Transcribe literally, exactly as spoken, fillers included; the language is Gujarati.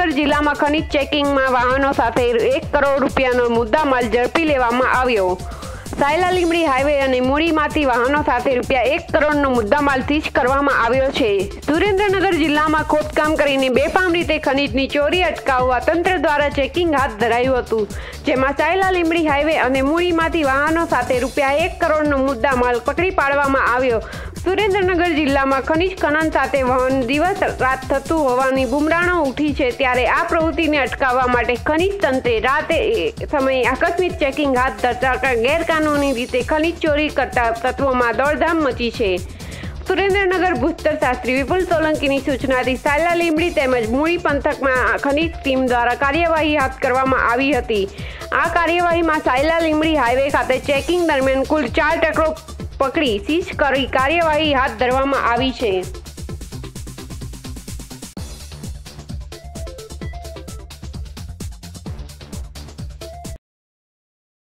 સુરેન્દ્રનગર જિલ્લામાં ખનીજ ચેકિંગમાં વાહનો સાથે એક કરોડ રૂપિયાનો મુદ્દામાલ ઝડપી લેવામાં આવ્યો। સાયલા લીંબડી હાઈવે અને મૂળીમાંથી વાહનો સાથે રૂપિયા એક કરોડનો મુદ્દામાલ સીઝ કરવામાં આવ્યો છે। સુરેન્દ્રનગર જિલ્લામાં ખોદકામ કરીને બેફામ રીતે ખનીજની ચોરી અટકાવવા તંત્ર દ્વારા ચેકિંગ હાથ ધરાયું હતું, જેમાં સાયલા લીંબડી હાઈવે અને મૂળીમાંથી વાહનો સાથે રૂપિયા એક કરોડનો મુદ્દામાલ પકડી પાડવામાં આવ્યો। સુરેન્દ્રનગર જિલ્લામાં ખનીજ ખનન સાથે વહન દિવસ રાત થતું હોવાની બુમરાણો ઉઠી છે, ત્યારે આ પ્રવૃત્તિને અટકાવવા માટે ખનીજ તંત્રે રાતે સમયે આકસ્મિક ચેકિંગ હાથ ધરતા ગેરકાનૂની રીતે ખનીજ ચોરી કરતા તત્વોમાં દોડધામ મચી છે। સુરેન્દ્રનગર ભૂસ્તર શાસ્ત્રી વિપુલ સોલંકીની સૂચનાથી સાયલા લીંબડી તેમજ મૂળી પંથકમાં ખનીજ ટીમ દ્વારા કાર્યવાહી હાથ કરવામાં આવી હતી। આ કાર્યવાહીમાં સાયલા લીંબડી હાઈવે ખાતે ચેકિંગ દરમિયાન કુલ ચાર ટ્રકો પકડી સીઝ કરી કાર્યવાહી હાથ ધરવામાં આવી છે।